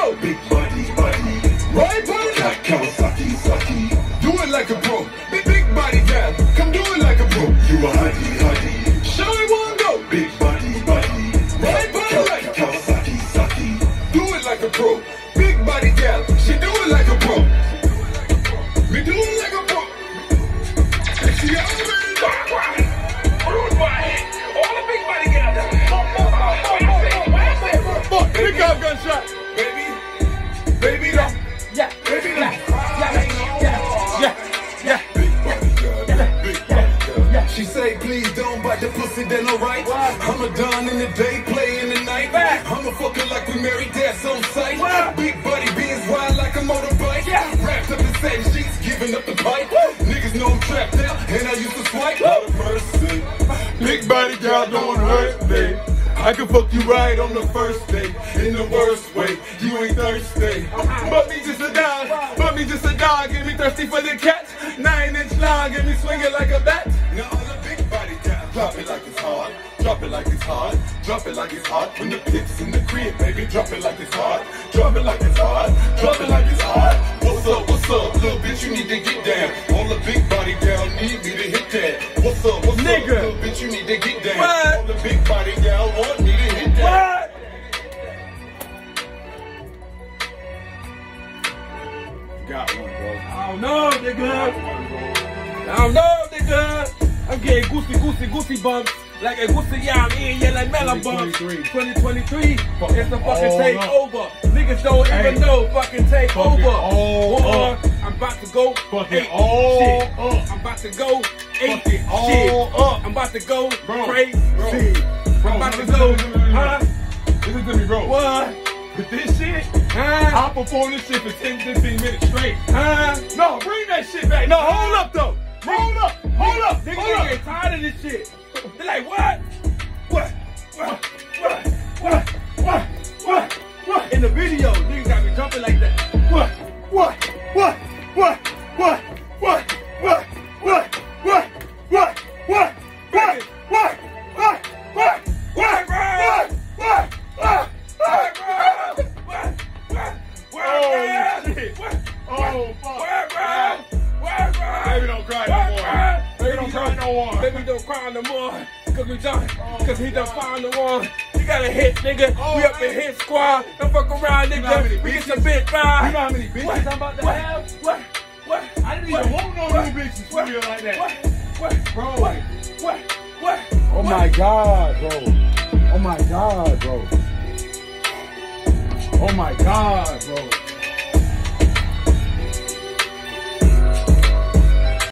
go. Big body, Right body. Kawasaki. Do it like a pro. Big body gal. Come do it like a pro. You a hottie. Show me one go. Big body. Right body like Kawasaki. do it like a pro. Big body gal. She do it like a pro. Me do it like a pro. And she already know. Rude boy. All the big body gals. Pick up gunshot. Baby, don't. Yeah. Baby, don't. Yeah. She say, please don't bite the pussy, then alright. I'm a done in the day, play in the night. I'm a fucker like we married, that's on sight. Big buddy beans wild like a motorbike. Wrapped up in satin sheets, giving up the pipe. Niggas know I'm trapped out, and I used to swipe. Lord of mercy. Big body girl don't hurt me. I can fuck you right on the first day. In the worst way, you ain't thirsty. But me just a dog, get me thirsty for the cats. 9-inch long, get me swinging like a bat. Now all the big body guys, drop it like it's hard. Drop it like it's hard. Drop it like it's hard. When the pips in the crib, baby, drop it like it's hard. Drop it like it's hard. Drop it like it's hard. What's up, little bitch, you need to get down. All the big body gal need me to hit that. What's up, Nigga. little bitch, you need to get down. What? All the big body gal want me to hit that. What? Got one, bro. I don't know, nigga. I'm getting goosey bumps. Like a goosey yam in, yeah, like melon bumps. 2023, it's the fucking takeover. Niggas don't even know fucking takeover. I'm about to go Fucking shit. all I'm about to go Fucking shit. all up. I'm about to go Bro. crazy. Bro, I'm about to go, huh? Listen to me, bro. What? With this shit, Huh? I'll perform this shit for 10-15 minutes straight. Huh? No, bring that shit back. No, hold up, though. Hold up. Niggas get tired of this shit. They're like, what? In the video, niggas got me jumping like that. Baby, don't cry no more. Baby, don't cry no more. Cause we done, cause he done found the one. You got a hit, nigga. We up in hit squad. Don't fuck around, nigga. We get some big fire. You know how many bitches I'm about to have? What? I didn't even want no new bitches for real like that. Bro. Oh my God, bro. Oh my God, bro. Oh my God, bro.